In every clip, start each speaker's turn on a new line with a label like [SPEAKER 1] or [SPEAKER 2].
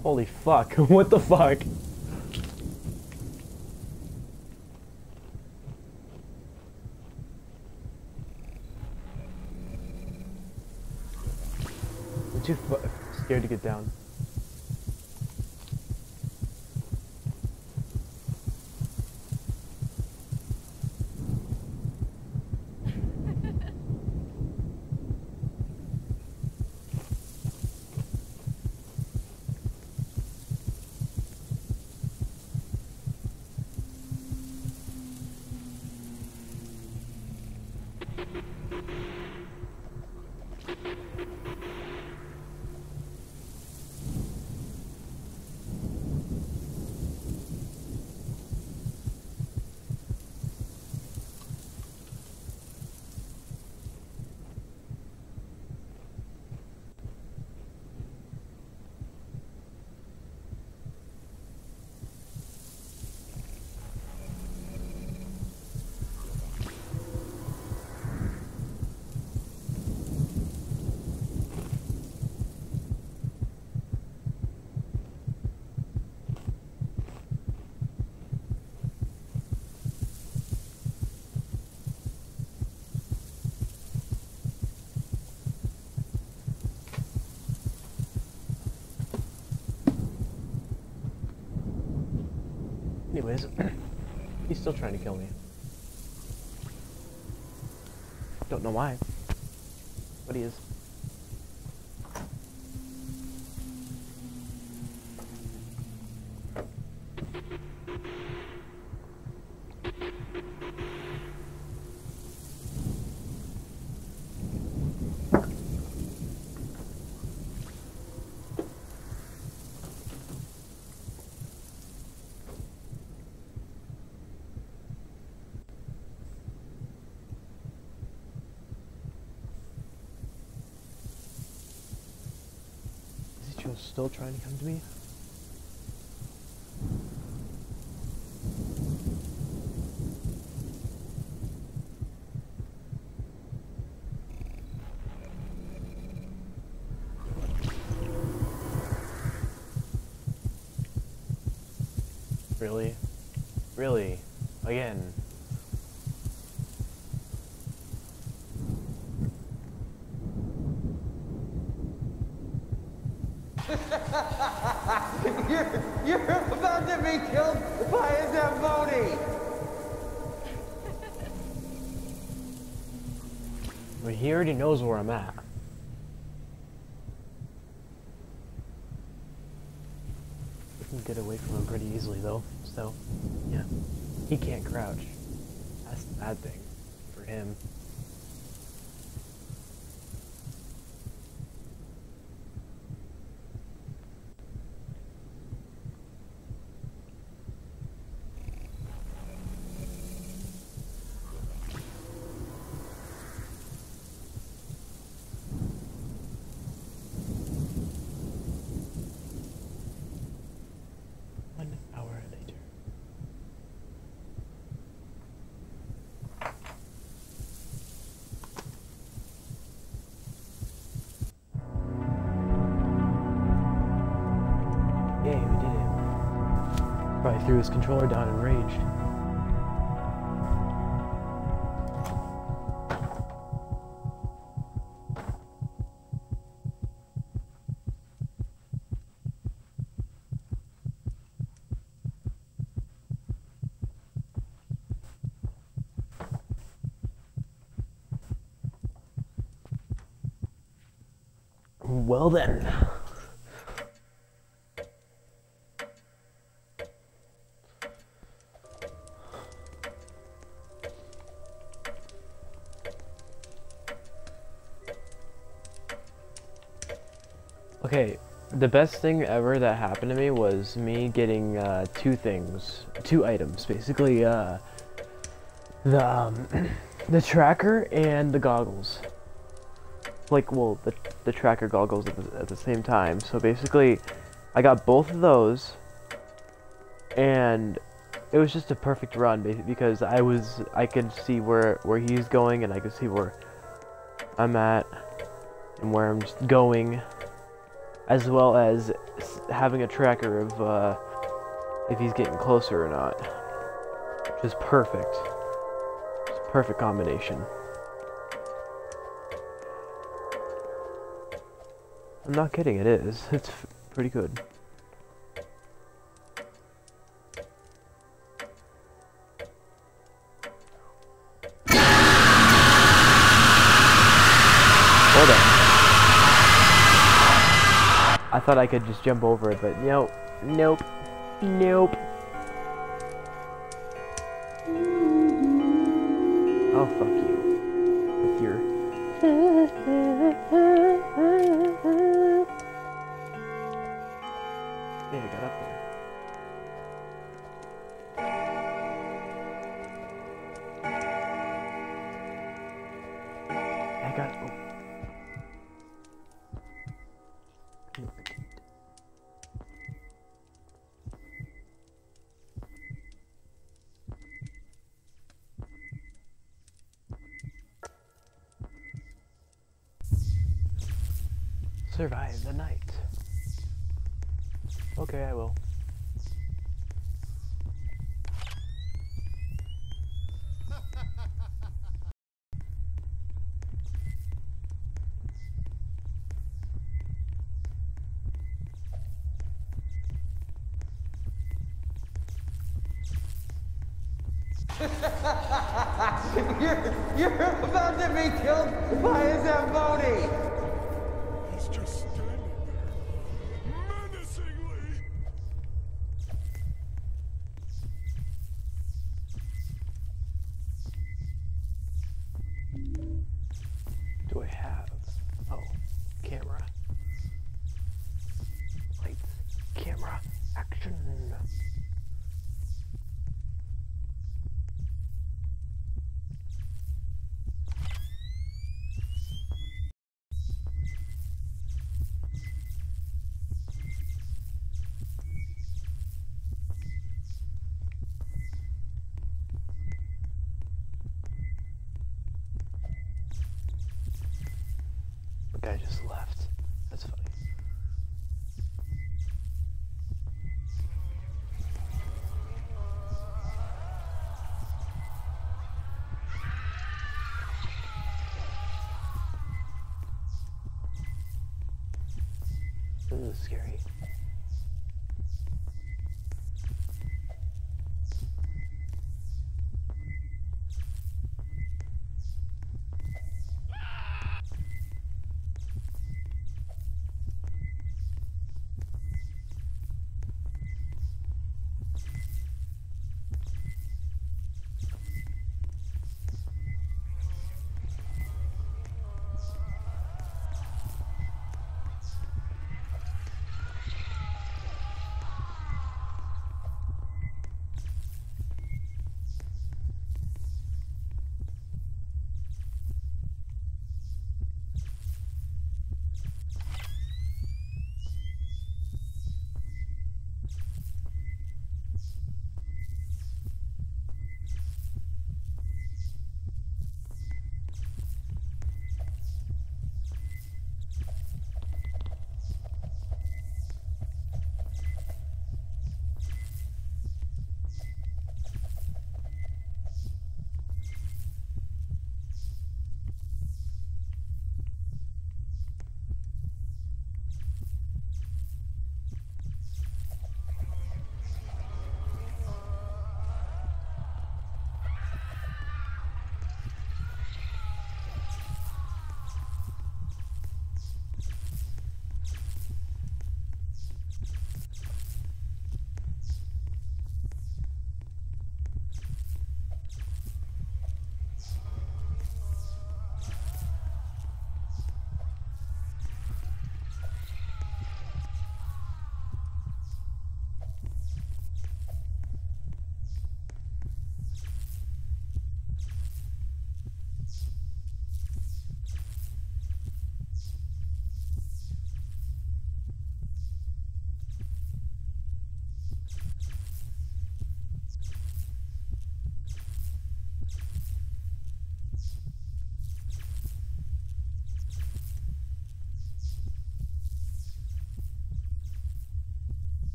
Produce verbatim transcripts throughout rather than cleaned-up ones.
[SPEAKER 1] Holy fuck, what the fuck? I'm too fu scared to get down. Anyways, he's still trying to kill me. Don't know why, but he is. Still trying to come to me? Really? Really? Again?
[SPEAKER 2] you're, you're about to be killed by a Zamboni!
[SPEAKER 1] But he already knows where I'm at. I can get away from him pretty easily though, so yeah. He can't crouch. That's the bad thing for him. Yay, we did it. Probably threw his controller down and raged. Well then. Okay, the best thing ever that happened to me was me getting uh, two things, two items, basically uh, the um, the tracker and the goggles. Like, well, the the tracker goggles at the, at the same time. So basically, I got both of those, and it was just a perfect run, basically, because I was I could see where where he's going, and I could see where I'm at, and where I'm just going. as well as s- having a tracker of uh, if he's getting closer or not. Which is perfect. It's a perfect combination. I'm not kidding, it is. It's f pretty good. Hold on. I thought I could just jump over it, but nope. Nope. Nope. Oh, fuck you. With your... Yeah, I got up there. I got... Oh. Survive the night. Okay, I will.
[SPEAKER 2] you're, you're about to be killed by a Zamboni!
[SPEAKER 3] He's just standing there, menacingly.
[SPEAKER 1] Do I have? Oh, camera. Lights, camera, action. The guy just left. That's funny. This is scary.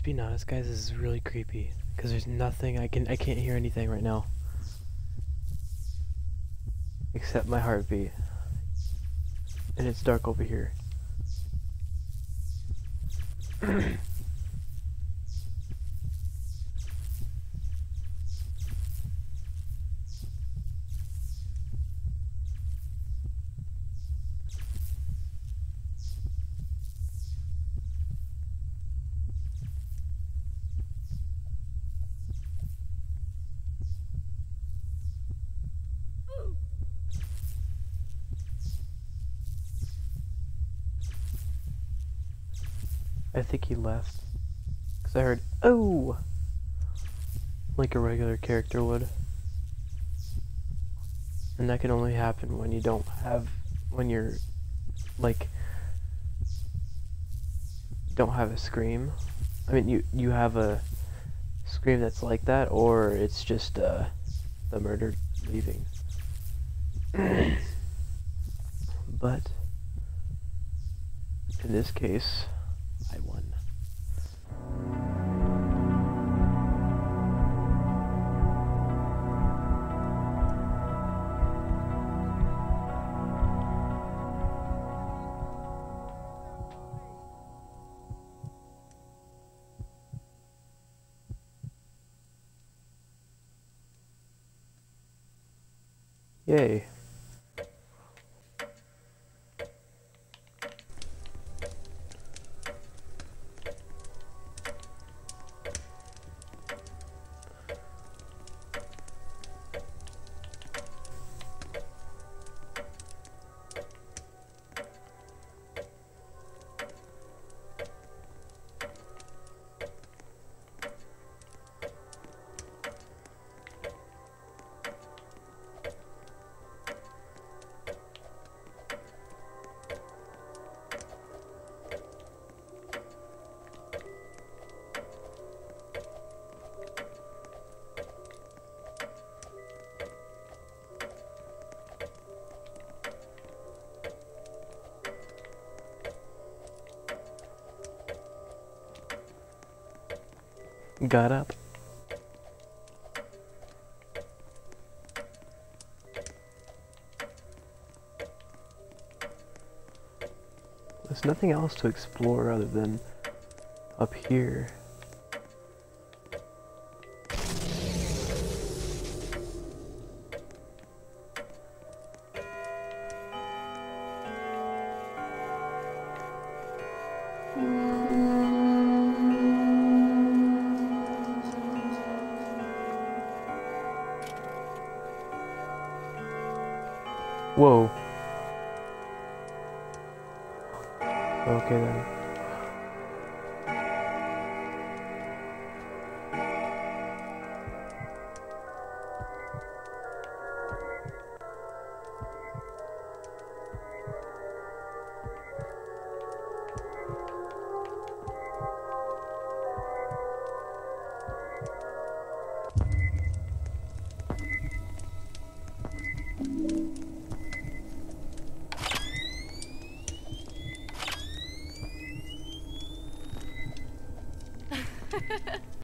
[SPEAKER 1] being honest, guys, this is really creepy. Because there's nothing, I can, I can't hear anything right now. Except my heartbeat. And it's dark over here. I think he left. Because I heard, oh! Like a regular character would. And that can only happen when you don't have, when you're, like, don't have a scream. I mean, you, you have a scream that's like that, or it's just, uh, the murder leaving. But, in this case, I won. Yay. Got up. There's nothing else to explore other than up here. Whoa. Okay then.